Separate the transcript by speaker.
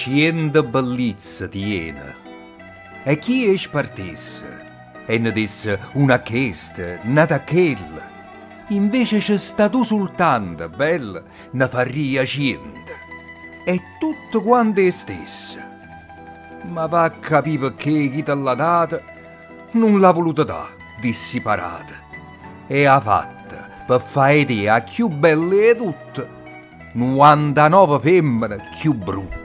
Speaker 1: Cienda bellezza tiene. E chi è spartessa? E ne disse una chesta, nata chella. Invece c'è stato soltanto, bella, ne faria 100. E tutto quanto è stessa. Ma va a capire perché chi te l'ha data non l'ha voluta dare, dissiparata. E ha fatta per fare idea a più belle di tutte, 99 femmine più brutte.